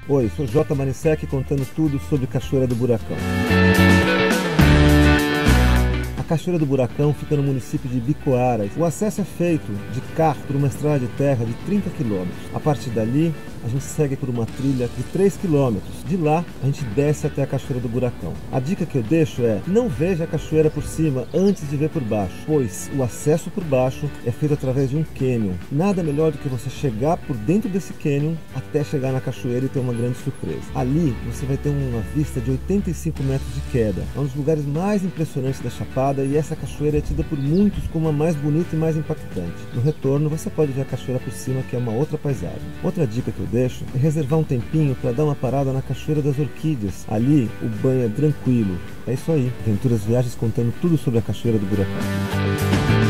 Oi, sou J. Manisek contando tudo sobre Cachoeira do Buracão. A Cachoeira do Buracão fica no município de Bicoara. O acesso é feito de carro por uma estrada de terra de 30 km. A partir dali, a gente segue por uma trilha de 3 km. De lá, a gente desce até a Cachoeira do Buracão. A dica que eu deixo é: não veja a cachoeira por cima antes de ver por baixo, pois o acesso por baixo é feito através de um cânion. Nada melhor do que você chegar por dentro desse cânion até chegar na cachoeira e ter uma grande surpresa. Ali, você vai ter uma vista de 85 metros de queda. É um dos lugares mais impressionantes da Chapada e essa cachoeira é tida por muitos como a mais bonita e mais impactante. No retorno, você pode ver a cachoeira por cima, que é uma outra paisagem. Outra dica que eu deixo é reservar um tempinho para dar uma parada na Cachoeira das Orquídeas. Ali, o banho é tranquilo. É isso aí. Aventuras Viagens contando tudo sobre a Cachoeira do Buracão.